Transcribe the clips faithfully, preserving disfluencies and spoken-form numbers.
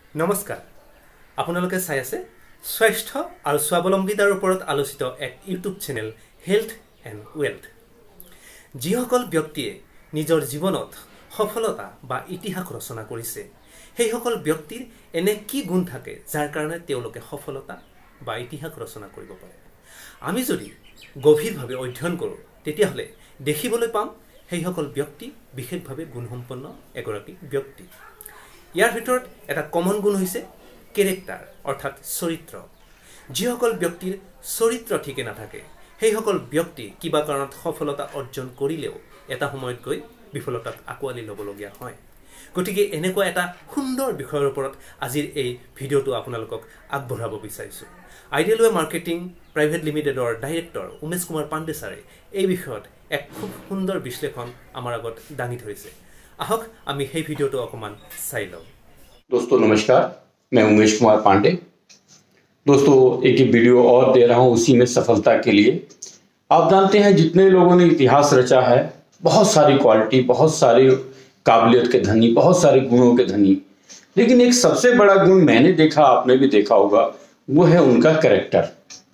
নমস্কাৰ আপোনালোকে চাই আছে স্বাস্থ্য আৰু স্বাৱলম্বিতাৰ ওপৰত আলোচিত এক YouTube channel health and wealth. যিসকল ব্যক্তিয়ে নিজৰ জীৱনত সফলতা বা ইতিহাস ৰচনা কৰিছে সেইসকল ব্যক্তিৰ এনে কি গুণ থাকে যাৰ কাৰণে তেওঁলোকে সফলতা বা ইতিহাস ৰচনা কৰিব পাৰে। আমি যদি গভীৰভাৱে অধ্যয়ন কৰোঁ তেতিয়াহ'লে দেখিবলৈ পাম সেইসকল ব্যক্তি বিশেষভাৱে গুণসম্পন্ন এগৰাকী ব্যক্তি। ইয়াৰ ভিতৰত এটা কমন গুণ হৈছে কেৰেক্টাৰ অৰ্থাৎ চৰিত্ৰ। যিসকল ব্যক্তিৰ চৰিত্ৰ ঠিকে নাথাকে সেইসকল ব্যক্তি কিবা কাৰণত সফলতা অৰ্জন কৰিলেও এটা সময়ত গৈ বিফলতাক আঁকোৱালি ল'বলগীয়া হয়। গতিকে এনেকুৱা এটা সুন্দৰ বিষয়ৰ ওপৰত আজিৰ এই ভিডিঅ'টো আপোনালোকক আগবঢ়াব বিচাৰিছোঁ। আইডিয়েল ৱে মাৰ্কেটিং প্ৰাইভেট লিমিটেডৰ ডাইৰেক্টৰ উমেশ কুমাৰ পাণ্ডে ছাৰে এই বিষয়ত এক খুব সুন্দৰ বিশ্লেষণ আমাৰ আগত দাঙি ধৰিছে। आहक आमी हे वीडियो तो अकमान चाइ लौ। दोस्तों नमस्कार, मैं उमेश कुमार पांडे। दोस्तों एक वीडियो और दे रहा हूँ उसी में सफलता के लिए। आप जानते हैं जितने लोगों ने इतिहास रचा है, बहुत सारी क्वालिटी, बहुत सारी काबिलियत के धनी, बहुत सारे गुणों के धनी, लेकिन एक सबसे बड़ा गुण मैंने देखा, आपने भी देखा होगा, वो है उनका कैरेक्टर।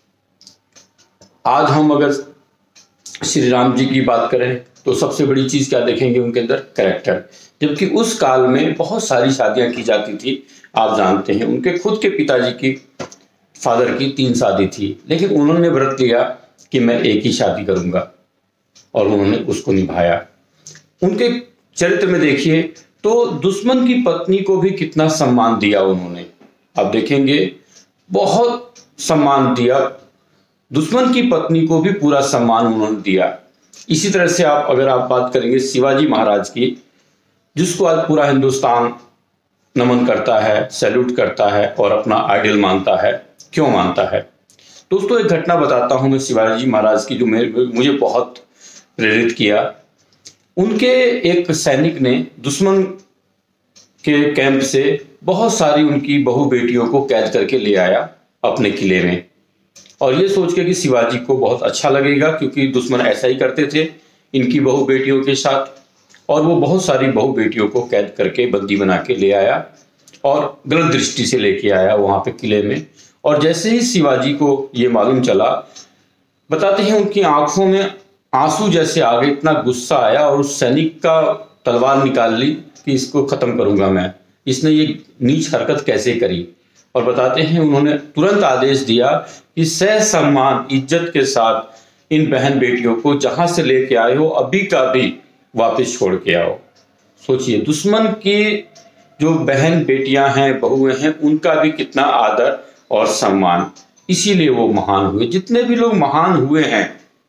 आज हम अगर श्री राम जी की बात करें तो सबसे बड़ी चीज क्या देखेंगे उनके अंदर? कैरेक्टर। जबकि उस काल में बहुत सारी शादियां की जाती थी, आप जानते हैं। उनके खुद के पिताजी की, फादर की तीन शादी थी, लेकिन उन्होंने व्रत लिया कि मैं एक ही शादी करूंगा और उन्होंने उसको निभाया। उनके चरित्र में देखिए तो दुश्मन की पत्नी को भी कितना सम्मान दिया उन्होंने। आप देखेंगे बहुत सम्मान दिया, दुश्मन की पत्नी को भी पूरा सम्मान उन्होंने दिया। इसी तरह से आप अगर आप बात करेंगे शिवाजी महाराज की, जिसको आज पूरा हिंदुस्तान नमन करता है, सैल्यूट करता है और अपना आइडियल मानता है। क्यों मानता है? दोस्तों एक घटना बताता हूं मैं शिवाजी महाराज की, जो मेरे मुझे बहुत प्रेरित किया। उनके एक सैनिक ने दुश्मन के कैंप से बहुत सारी उनकी बहु बेटियों को कैद करके ले आया अपने किले में, और ये सोच के कि शिवाजी को बहुत अच्छा लगेगा, क्योंकि दुश्मन ऐसा ही करते थे इनकी बहु बेटियों के साथ। और वो बहुत सारी बहु बेटियों को कैद करके बंदी बना के ले आया और गलत दृष्टि से लेके आया वहां पे किले में। और जैसे ही शिवाजी को ये मालूम चला, बताते हैं उनकी आंखों में आंसू जैसे आ गए, इतना गुस्सा आया, और उस सैनिक का तलवार निकाल ली कि इसको खत्म करूंगा मैं, इसने ये नीच हरकत कैसे करी। और बताते हैं उन्होंने तुरंत आदेश दिया कि सह सम्मान इज्जत के साथ इन बहन बेटियों को जहां से लेके आए हो अभी का भी वापस छोड़ के आओ। सोचिए, दुश्मन की जो बहन बेटियां हैं, बहुएं हैं, उनका भी कितना आदर और सम्मान। इसीलिए वो महान हुए। जितने भी लोग महान हुए हैं,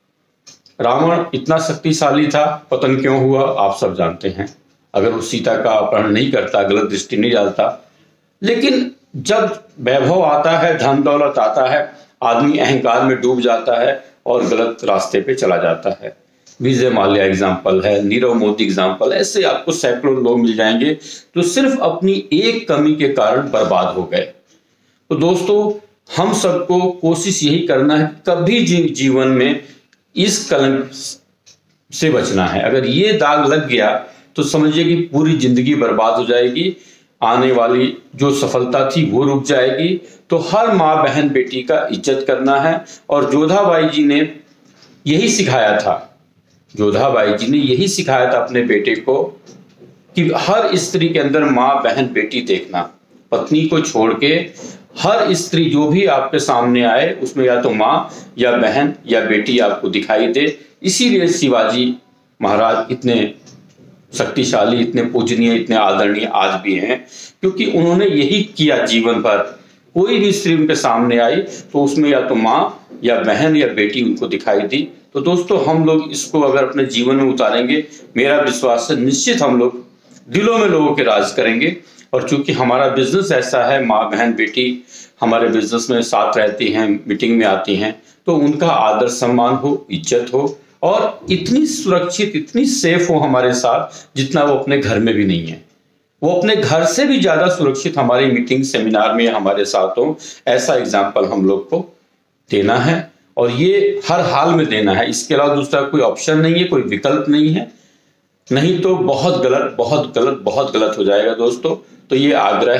रावण इतना शक्तिशाली था, पतन क्यों हुआ आप सब जानते हैं। अगर वो सीता का अपहरण नहीं करता, गलत दृष्टि नहीं डालता, लेकिन जब वैभव आता है, धन दौलत आता है, आदमी अहंकार में डूब जाता है और गलत रास्ते पे चला जाता है। विजय माल्या एग्जाम्पल है, नीरव मोदी एग्जाम्पल, ऐसे आपको सैकड़ों लोग मिल जाएंगे जो सिर्फ अपनी एक कमी के कारण बर्बाद हो गए। तो दोस्तों हम सबको कोशिश यही करना है, कभी जी, जीवन में इस कलंक से बचना है। अगर ये दाग लग गया तो समझिए कि पूरी जिंदगी बर्बाद हो जाएगी, आने वाली जो सफलता थी वो रुक जाएगी। तो हर माँ बहन बेटी का इज्जत करना है। और जोधाबाई जी ने यही सिखाया था, जोधाबाई जी ने यही सिखाया था अपने बेटे को कि हर स्त्री के अंदर माँ बहन बेटी देखना। पत्नी को छोड़ के हर स्त्री जो भी आपके सामने आए उसमें या तो माँ या बहन या बेटी आपको दिखाई दे। इसीलिए शिवाजी महाराज इतने शक्तिशाली, इतने पूजनीय, इतने आदरणीय आज भी हैं, क्योंकि उन्होंने यही किया जीवन भर। कोई भी स्त्री उनके सामने आई तो उसमें या तो माँ या बहन या बेटी उनको दिखाई दी। तो दोस्तों हम लोग इसको अगर अपने जीवन में उतारेंगे, मेरा विश्वास है निश्चित हम लोग दिलों में लोगों के राज करेंगे। और चूंकि हमारा बिजनेस ऐसा है, माँ बहन बेटी हमारे बिजनेस में साथ रहती हैं, मीटिंग में आती हैं, तो उनका आदर सम्मान हो, इज्जत हो, और इतनी सुरक्षित, इतनी सेफ हो हमारे साथ जितना वो अपने घर में भी नहीं है। वो अपने घर से भी ज्यादा सुरक्षित हमारी मीटिंग सेमिनार में हमारे साथ हो। ऐसा एग्जाम्पल हम लोग को देना है, और ये हर हाल में देना है। इसके अलावा दूसरा कोई ऑप्शन नहीं है, कोई विकल्प नहीं है, नहीं तो बहुत गलत बहुत गलत बहुत गलत हो जाएगा दोस्तों। तो ये आग्रह है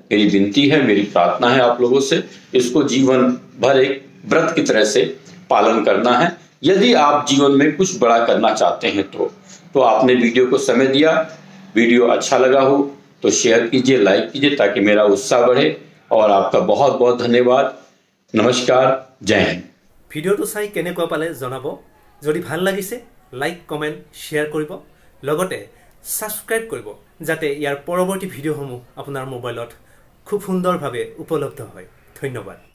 मेरी विनती है, मेरी प्रार्थना है आप लोगों से, इसको जीवन भर एक व्रत की तरह से पालन करना है। यदि आप जीवन में कुछ बड़ा करना चाहते हैं तो तो आपने वीडियो को समय दिया, वीडियो अच्छा लगा हो तो शेयर कीजिए, लाइक कीजिए, ताकि मेरा उत्साह बढ़े। और आपका बहुत बहुत धन्यवाद। नमस्कार, जय हिंद। ভিডিওটো চাই কেনেকুৱা পালে জনাব। যদি ভাল লাগিছে লাইক কমেন্ট শ্বেয়াৰ কৰিব, লগতে সাবস্ক্ৰাইব কৰিব, যাতে ইয়াৰ পৰৱৰ্তী ভিডিঅ'সমূহ আপোনাৰ মোবাইলত খুব সুন্দৰভাৱে উপলব্ধ হয়। ধন্যবাদ।